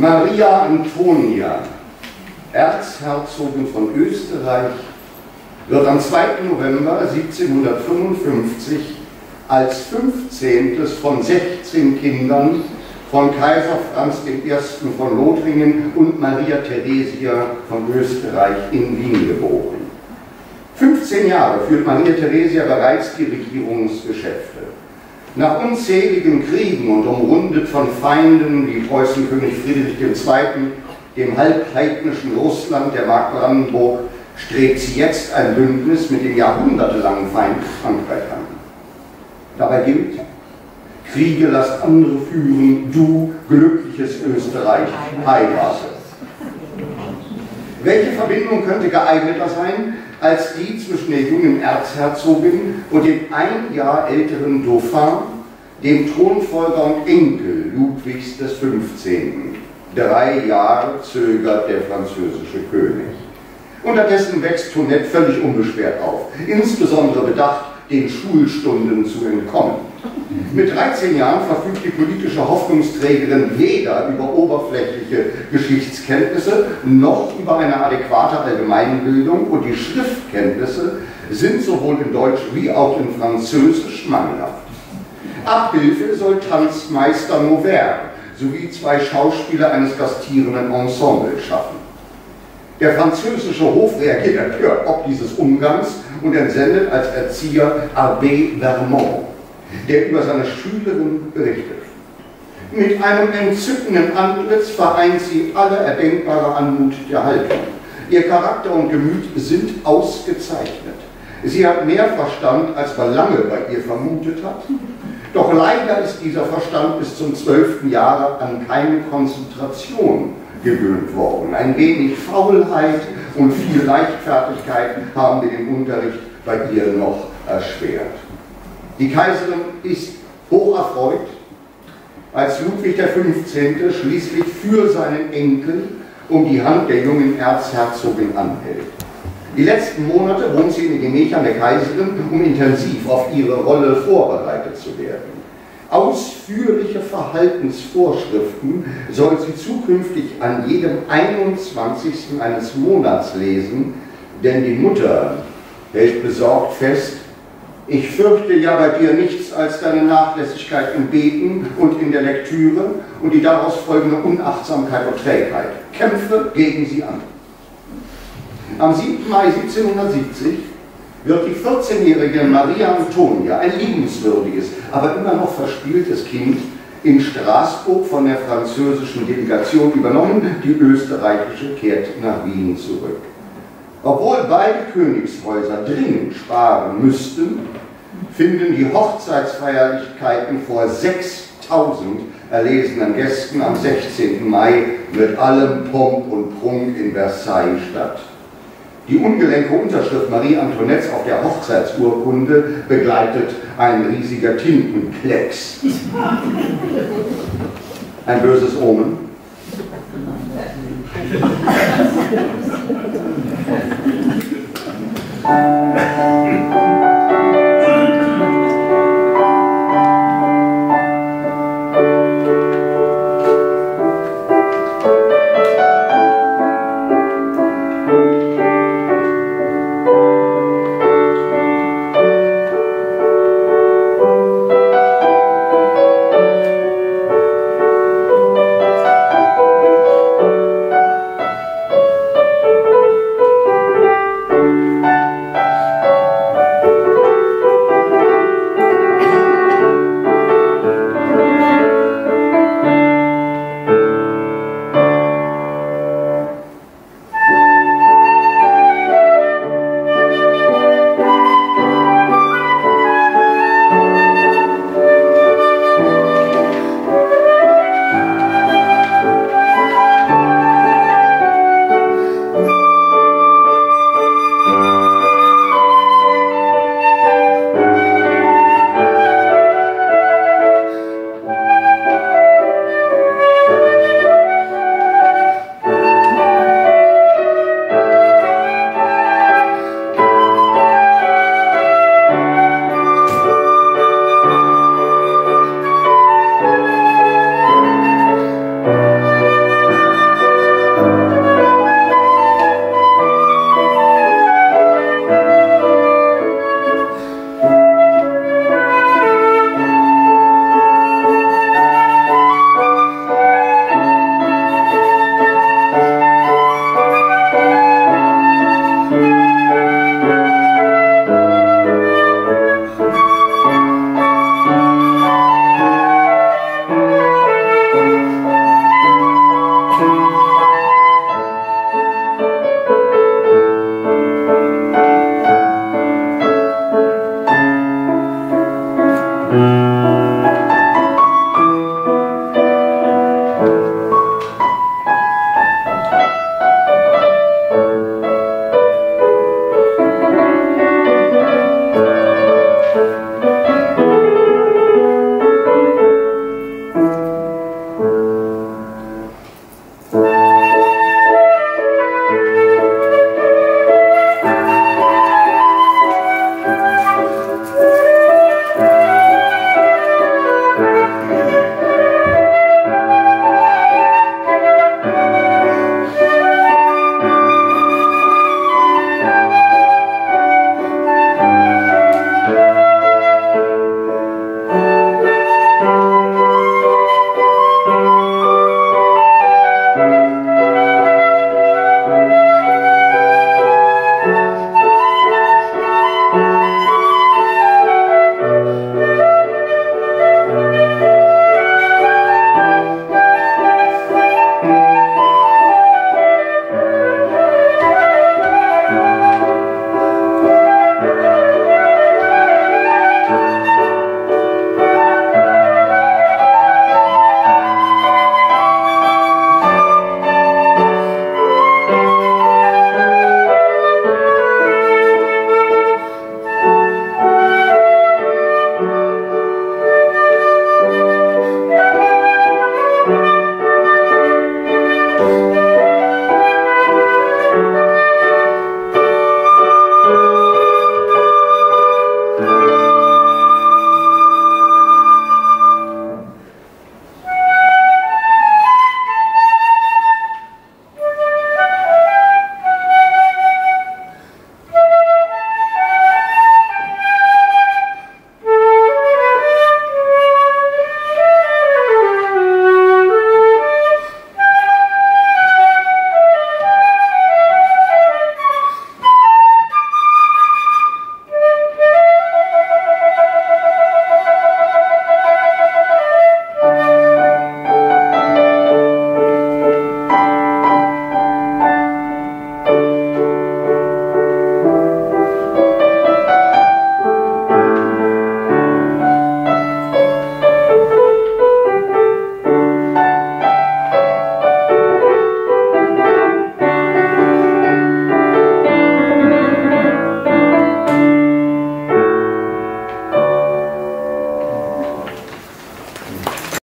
Maria Antonia, Erzherzogin von Österreich, wird am 2. November 1755 als 15. von 16 Kindern von Kaiser Franz I. von Lothringen und Maria Theresia von Österreich in Wien geboren. 15 Jahre führt Maria Theresia bereits die Regierungsgeschäfte. Nach unzähligen Kriegen und umrundet von Feinden wie Preußenkönig Friedrich II., dem halbheidnischen Russland, der Mark Brandenburg, strebt sie jetzt ein Bündnis mit dem jahrhundertelangen Feind Frankreich an. Dabei gilt: Kriege lasst andere führen, du, glückliches Österreich, heirate. Welche Verbindung könnte geeigneter sein als die zwischen der jungen Erzherzogin und dem ein Jahr älteren Dauphin, dem Thronfolger und Enkel Ludwigs XV.? 3 Jahre zögert der französische König. Unterdessen wächst Toinette völlig unbeschwert auf, insbesondere bedacht, den Schulstunden zu entkommen. Mit 13 Jahren verfügt die politische Hoffnungsträgerin weder über oberflächliche Geschichtskenntnisse noch über eine adäquate Allgemeinbildung, und die Schriftkenntnisse sind sowohl in Deutsch wie auch in Französisch mangelhaft. Abhilfe soll Tanzmeister Mauvert sowie 2 Schauspieler eines gastierenden Ensembles schaffen. Der französische Hof reagiert empört ob dieses Umgangs und entsendet als Erzieher Abbé Vermont, der über seine Schülerin berichtet. Mit einem entzückenden Antlitz vereint sie alle erdenkbare Anmut der Haltung. Ihr Charakter und Gemüt sind ausgezeichnet. Sie hat mehr Verstand, als man lange bei ihr vermutet hat. Doch leider ist dieser Verstand bis zum 12. Jahre an keine Konzentration gewöhnt worden. Ein wenig Faulheit und viel Leichtfertigkeit haben den Unterricht bei ihr noch erschwert. Die Kaiserin ist hoch erfreut, als Ludwig XV. Schließlich für seinen Enkel um die Hand der jungen Erzherzogin anhält. Die letzten Monate wohnt sie in den Gemächern der Kaiserin, um intensiv auf ihre Rolle vorbereitet zu werden. Ausführliche Verhaltensvorschriften soll sie zukünftig an jedem 21. eines Monats lesen, denn die Mutter hält besorgt fest: Ich fürchte ja bei dir nichts als deine Nachlässigkeit im Beten und in der Lektüre und die daraus folgende Unachtsamkeit und Trägheit. Kämpfe gegen sie an. Am 7. Mai 1770 wird die 14-jährige Maria Antonia, ein liebenswürdiges, aber immer noch verspieltes Kind, in Straßburg von der französischen Delegation übernommen, die österreichische kehrt nach Wien zurück. Obwohl beide Königshäuser dringend sparen müssten, finden die Hochzeitsfeierlichkeiten vor 6000 erlesenen Gästen am 16. Mai mit allem Pomp und Prunk in Versailles statt. Die ungelenke Unterschrift Marie Antoinettes auf der Hochzeitsurkunde begleitet ein riesiger Tintenklecks. Ein böses Omen.